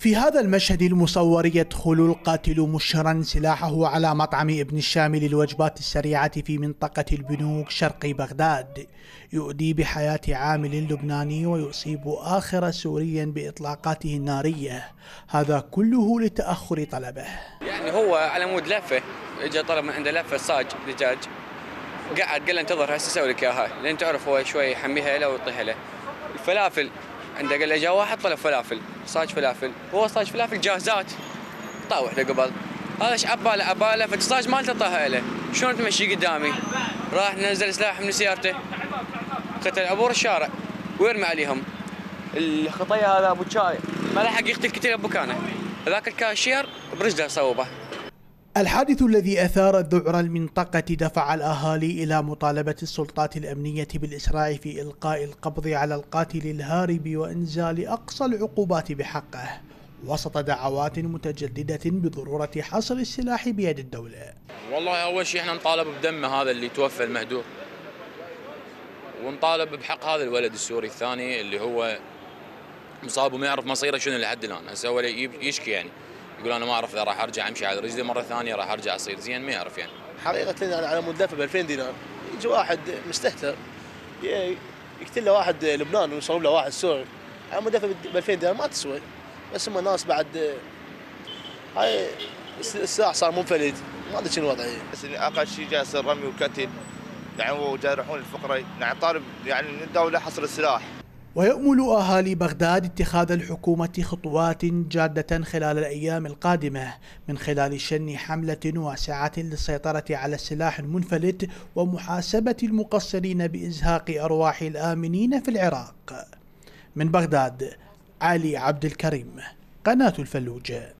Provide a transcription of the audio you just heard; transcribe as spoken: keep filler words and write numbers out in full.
في هذا المشهد المصور يدخل القاتل مشهرا سلاحه على مطعم ابن الشام للوجبات السريعة في منطقة البنوك شرقي بغداد، يؤدي بحياة عامل لبناني ويصيب آخر سوري بإطلاقاته النارية، هذا كله لتأخر طلبه. يعني هو على مود لفة، اجى طلب من عنده لفة صاج دجاج، قعد قال له انتظر هسه اسوي لك اياها، لان تعرف هو شوي يحميها له ويطيها له. الفلافل عنده قال له جا واحد طلب فلافل، صاج فلافل، هو صاج فلافل جاهزات طاوح له قبل، هذا ايش عباله عباله فالصاج مالته طاها له، شلون تمشي قدامي؟ راح نزل سلاح من سيارته، قتل عبور الشارع ويرمي عليهم. الخطيه هذا ابو شاي ما لحق يقتل كثير بمكانه، هذاك الكاشير برجله صوبه. الحادث الذي أثار ذعر المنطقة دفع الأهالي إلى مطالبة السلطات الأمنية بالإسراع في إلقاء القبض على القاتل الهارب وإنزال أقصى العقوبات بحقه، وسط دعوات متجددة بضرورة حصر السلاح بيد الدولة. والله أول شيء احنا نطالب بدمه هذا اللي توفى المهدور، ونطالب بحق هذا الولد السوري الثاني اللي هو مصاب وما يعرف مصيره شنو لحد الآن. هسه هو يشكي يعني، يقول انا ما اعرف اذا راح ارجع امشي على رجلي مره ثانيه، راح ارجع اصير زين، ما يعرف يعني. حقيقه انا على مود دفع ب ألفين دينار، يجي واحد مستهتر يقتل له واحد لبناني ويصوب له واحد سوري، على مود دفع ب ألفين دينار ما تسوى، بس هم الناس بعد هاي السلاح صار منفلت، ما ادري شنو وضعه. بس اقل شيء جالس الرمي والقتل يعني، وجارحون الفقراء، يعني طالب يعني من الدوله حصر السلاح. ويأمل أهالي بغداد اتخاذ الحكومة خطوات جادة خلال الأيام القادمة من خلال شن حملة واسعة للسيطرة على السلاح المنفلت ومحاسبة المقصرين بإزهاق أرواح الآمنين في العراق. من بغداد، علي عبد الكريم، قناة الفلوج.